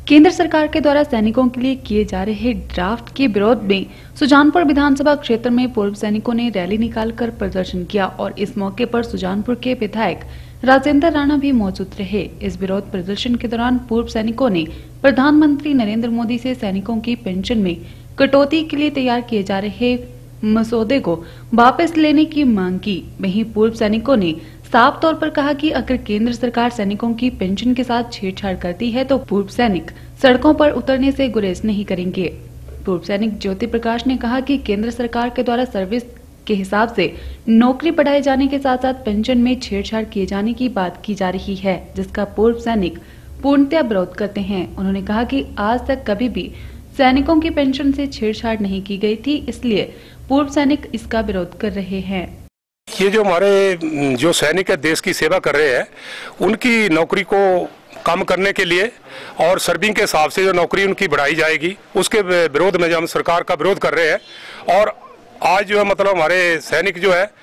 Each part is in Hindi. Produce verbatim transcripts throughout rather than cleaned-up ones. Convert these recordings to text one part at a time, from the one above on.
केंद्र सरकार के द्वारा सैनिकों के लिए किए जा रहे ड्राफ्ट के विरोध में सुजानपुर विधानसभा क्षेत्र में पूर्व सैनिकों ने रैली निकालकर प्रदर्शन किया और इस मौके पर सुजानपुर के विधायक राजेंद्र राणा भी मौजूद रहे। इस विरोध प्रदर्शन के दौरान पूर्व सैनिकों ने प्रधानमंत्री नरेंद्र मोदी से सैनिकों की पेंशन में कटौती के लिए तैयार किए जा रहे मसौदे को वापस लेने की मांग की। वहीं पूर्व सैनिकों ने साफ तौर पर कहा कि अगर केंद्र सरकार सैनिकों की पेंशन के साथ छेड़छाड़ करती है तो पूर्व सैनिक सड़कों पर उतरने से गुरेज नहीं करेंगे। पूर्व सैनिक ज्योति प्रकाश ने कहा कि केंद्र सरकार के द्वारा सर्विस के हिसाब से नौकरी बढ़ाए जाने के साथ साथ पेंशन में छेड़छाड़ किए जाने की बात की जा रही है, जिसका पूर्व सैनिक पूर्णतः विरोध करते हैं। उन्होंने कहा कि आज तक कभी भी सैनिकों की पेंशन से छेड़छाड़ नहीं की गई थी, इसलिए पूर्व सैनिक इसका विरोध कर रहे हैं। ये जो हमारे जो सैनिक है देश की सेवा कर रहे हैं, उनकी नौकरी को कम करने के लिए और सर्विंग के हिसाब से जो नौकरी उनकी बढ़ाई जाएगी, उसके विरोध में जो हम सरकार का विरोध कर रहे हैं। और आज जो है मतलब हमारे सैनिक जो है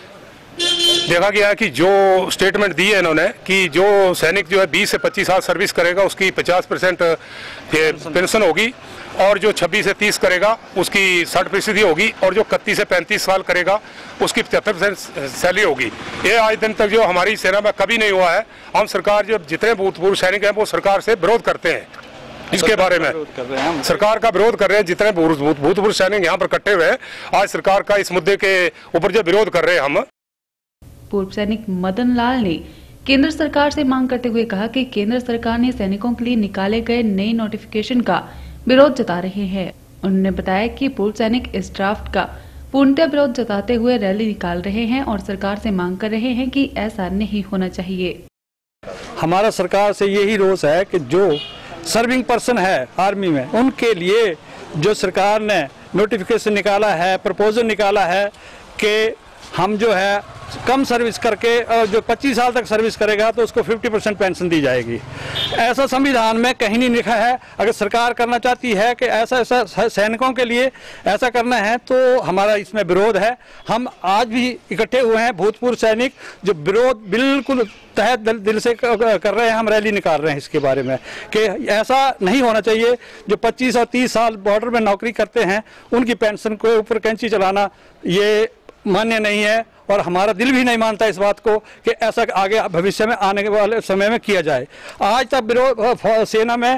देखा गया है कि जो स्टेटमेंट दी है इन्होंने कि जो सैनिक जो है बीस से पच्चीस साल सर्विस करेगा उसकी पचास परसेंट पेंशन होगी और जो छब्बीस से तीस करेगा उसकी साठ फीसदी होगी और जो इकतीस से पैंतीस साल करेगा उसकी पचहत्तर परसेंट सैलरी होगी। ये आज दिन तक जो हमारी सेना में कभी नहीं हुआ है। हम सरकार जो जितने भूतपूर्व सैनिक हैं वो सरकार से विरोध करते हैं, इसके बारे में सरकार का विरोध कर रहे हैं। जितने भूतपूर्व सैनिक यहाँ पर इकट्ठे हुए हैं, आज सरकार का इस मुद्दे के ऊपर जो विरोध कर रहे हैं हम। पूर्व सैनिक मदन लाल ने केंद्र सरकार से मांग करते हुए कहा कि केंद्र सरकार ने सैनिकों के लिए निकाले गए नए नोटिफिकेशन का विरोध जता रहे हैं। उन्होंने बताया कि पूर्व सैनिक इस ड्राफ्ट का पूर्णतः विरोध जताते हुए रैली निकाल रहे हैं और सरकार से मांग कर रहे हैं कि ऐसा नहीं होना चाहिए। हमारा सरकार से यही रोष है कि जो सर्विंग पर्सन है आर्मी में, उनके लिए जो सरकार ने नोटिफिकेशन निकाला है, प्रपोजल निकाला है कि हम जो है कम सर्विस करके जो पच्चीस साल तक सर्विस करेगा तो उसको पचास परसेंट पेंशन दी जाएगी। ऐसा संविधान में कहीं नहीं लिखा है। अगर सरकार करना चाहती है कि ऐसा ऐसा सैनिकों के लिए ऐसा करना है तो हमारा इसमें विरोध है। हम आज भी इकट्ठे हुए हैं भूतपूर्व सैनिक जो विरोध बिल्कुल तहे दिल से कर रहे हैं। हम रैली निकाल रहे हैं इसके बारे में कि ऐसा नहीं होना चाहिए। जो पच्चीस और तीस साल बॉर्डर में नौकरी करते हैं उनकी पेंशन के ऊपर कैंची चलाना ये मान्य नहीं है और हमारा दिल भी नहीं मानता इस बात को कि ऐसा आगे भविष्य में आने वाले समय में किया जाए। आज तक विरोध सेना में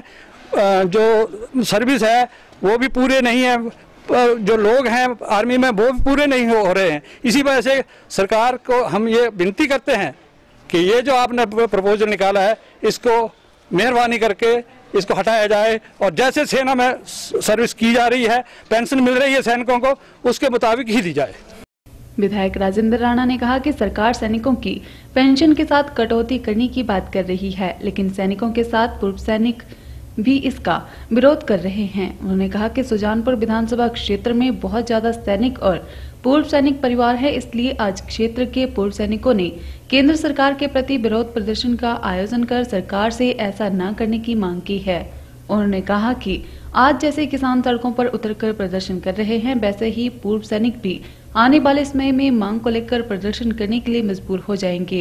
जो सर्विस है वो भी पूरे नहीं है, जो लोग हैं आर्मी में वो भी पूरे नहीं हो रहे हैं। इसी वजह से सरकार को हम ये विनती करते हैं कि ये जो आपने प्रपोजल निकाला है इसको मेहरबानी करके इसको हटाया जाए और जैसे सेना में सर्विस की जा रही है, पेंशन मिल रही है सैनिकों को, उसके मुताबिक ही दी जाए। विधायक राजेंद्र राणा ने कहा कि सरकार सैनिकों की पेंशन के साथ कटौती करने की बात कर रही है, लेकिन सैनिकों के साथ पूर्व सैनिक भी इसका विरोध कर रहे हैं। उन्होंने कहा कि सुजानपुर विधानसभा क्षेत्र में बहुत ज्यादा सैनिक और पूर्व सैनिक परिवार है, इसलिए आज क्षेत्र के पूर्व सैनिकों ने केंद्र सरकार के प्रति विरोध प्रदर्शन का आयोजन कर सरकार से ऐसा न करने की मांग की है। उन्होंने कहा कि आज जैसे किसान सड़कों पर उतरकर प्रदर्शन कर रहे हैं, वैसे ही पूर्व सैनिक भी आने वाले समय में मांग को लेकर प्रदर्शन करने के लिए मजबूर हो जाएंगे।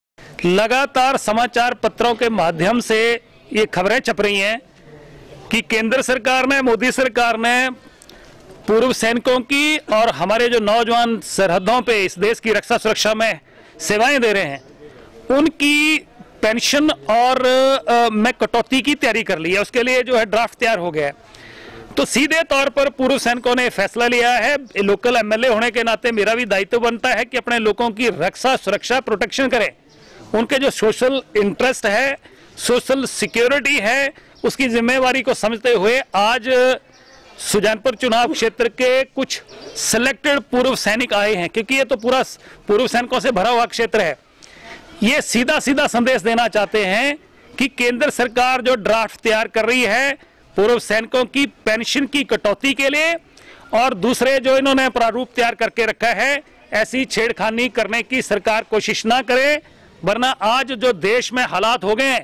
लगातार समाचार पत्रों के माध्यम से ये खबरें छप रही हैं कि केंद्र सरकार ने, मोदी सरकार ने पूर्व सैनिकों की और हमारे जो नौजवान सरहदों पे इस देश की रक्षा सुरक्षा में सेवाएं दे रहे हैं, उनकी पेंशन और आ, में कटौती की तैयारी कर ली है। उसके लिए जो है ड्राफ्ट तैयार हो गया है। तो सीधे तौर पर पूर्व सैनिकों ने फैसला लिया है। लोकल एमएलए होने के नाते मेरा भी दायित्व बनता है कि अपने लोगों की रक्षा सुरक्षा प्रोटेक्शन करें। उनके जो सोशल इंटरेस्ट है, सोशल सिक्योरिटी है, उसकी जिम्मेवारी को समझते हुए आज सुजानपुर चुनाव क्षेत्र के कुछ सिलेक्टेड पूर्व सैनिक आए हैं, क्योंकि ये तो पूरा पूर्व सैनिकों से भरा हुआ क्षेत्र है। ये सीधा सीधा संदेश देना चाहते हैं कि केंद्र सरकार जो ड्राफ्ट तैयार कर रही है पूर्व सैनिकों की पेंशन की कटौती के लिए और दूसरे जो इन्होंने प्रारूप तैयार करके रखा है, ऐसी छेड़खानी करने की सरकार कोशिश ना करे, वरना आज जो देश में हालात हो गए हैं,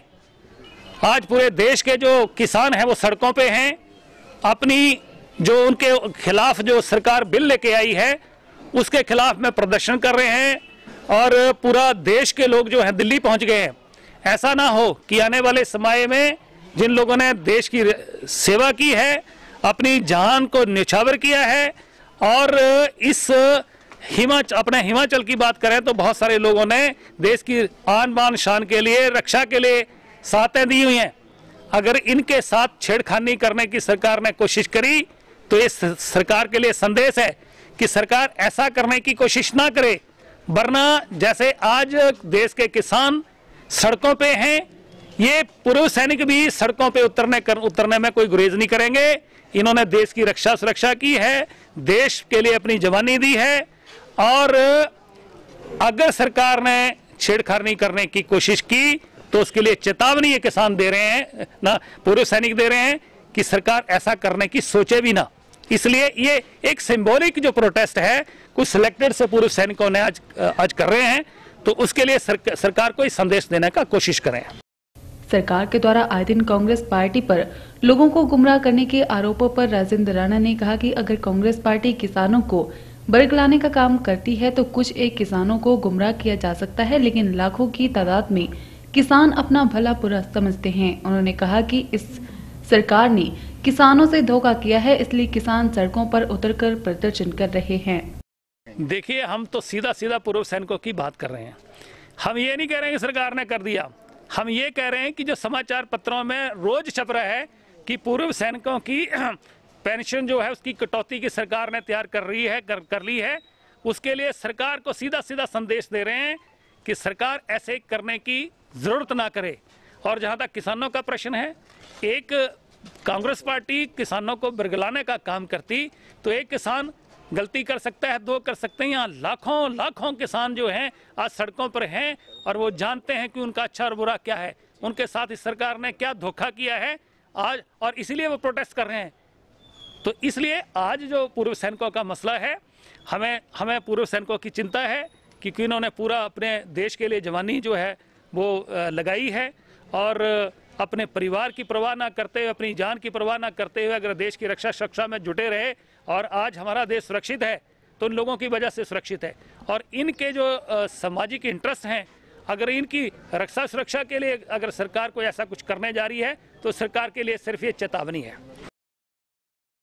आज पूरे देश के जो किसान हैं वो सड़कों पे हैं। अपनी जो उनके खिलाफ जो सरकार बिल लेके आई है उसके खिलाफ में प्रदर्शन कर रहे हैं और पूरा देश के लोग जो हैं दिल्ली पहुंच गए हैं। ऐसा ना हो कि आने वाले समय में जिन लोगों ने देश की सेवा की है, अपनी जान को न्यौछावर किया है, और इस हिमाचल अपने हिमाचल की बात करें तो बहुत सारे लोगों ने देश की आन बान शान के लिए, रक्षा के लिए साथें दी हुई हैं। अगर इनके साथ छेड़खानी करने की सरकार ने कोशिश करी तो इस सरकार के लिए संदेश है कि सरकार ऐसा करने की कोशिश ना करे, वरना जैसे आज देश के किसान सड़कों पे हैं, ये पूर्व सैनिक भी सड़कों पे उतरने कर उतरने में कोई गुरेज नहीं करेंगे। इन्होंने देश की रक्षा सुरक्षा की है, देश के लिए अपनी जवानी दी है, और अगर सरकार ने छेड़खानी करने की कोशिश की तो उसके लिए चेतावनी ये किसान दे रहे हैं ना, पूर्व सैनिक दे रहे हैं कि सरकार ऐसा करने की सोचे भी ना। इसलिए ये एक सिंबॉलिक जो प्रोटेस्ट है कुछ सिलेक्टेड से पूर्व सैनिकों ने आज आज कर रहे हैं, तो उसके लिए सर, सरकार को संदेश देने का कोशिश करें। सरकार के द्वारा आए दिन कांग्रेस पार्टी पर लोगों को गुमराह करने के आरोपों पर राजेंद्र राणा ने कहा कि अगर कांग्रेस पार्टी किसानों को बरगलाने का काम करती है तो कुछ एक किसानों को गुमराह किया जा सकता है, लेकिन लाखों की तादाद में किसान अपना भला बुरा समझते हैं। उन्होंने कहा कि इस सरकार ने किसानों से धोखा किया है, इसलिए किसान सड़कों पर उतरकर प्रदर्शन कर रहे हैं। देखिए, हम तो सीधा सीधा पूर्व सैनिकों की बात कर रहे हैं। हम ये नहीं कह रहे हैं कि सरकार ने कर दिया, हम ये कह रहे हैं कि जो समाचार पत्रों में रोज छप रहा है कि पूर्व सैनिकों की पेंशन जो है उसकी कटौती की सरकार ने तैयार कर रही है कर, कर ली है, उसके लिए सरकार को सीधा सीधा संदेश दे रहे हैं कि सरकार ऐसे करने की जरूरत ना करे। और जहां तक किसानों का प्रश्न है, एक कांग्रेस पार्टी किसानों को बरगलाने का काम करती तो एक किसान गलती कर सकता है, दो कर सकते हैं, यहाँ लाखों लाखों किसान जो हैं आज सड़कों पर हैं और वो जानते हैं कि उनका अच्छा और बुरा क्या है, उनके साथ इस सरकार ने क्या धोखा किया है आज, और इसीलिए वो प्रोटेस्ट कर रहे हैं। तो इसलिए आज जो पूर्व सैनिकों का मसला है, हमें हमें पूर्व सैनिकों की चिंता है क्योंकि इन्होंने पूरा अपने देश के लिए जवानी जो है वो लगाई है, और अपने परिवार की परवाह ना करते हुए, अपनी जान की परवाह ना करते हुए अगर देश की रक्षा सुरक्षा में जुटे रहे, और आज हमारा देश सुरक्षित है तो उन लोगों की वजह से सुरक्षित है। और इनके जो आ, सामाजिक इंटरेस्ट हैं, अगर इनकी रक्षा सुरक्षा के लिए अगर सरकार को ऐसा कुछ करने जा रही है तो सरकार के लिए सिर्फ ये चेतावनी है।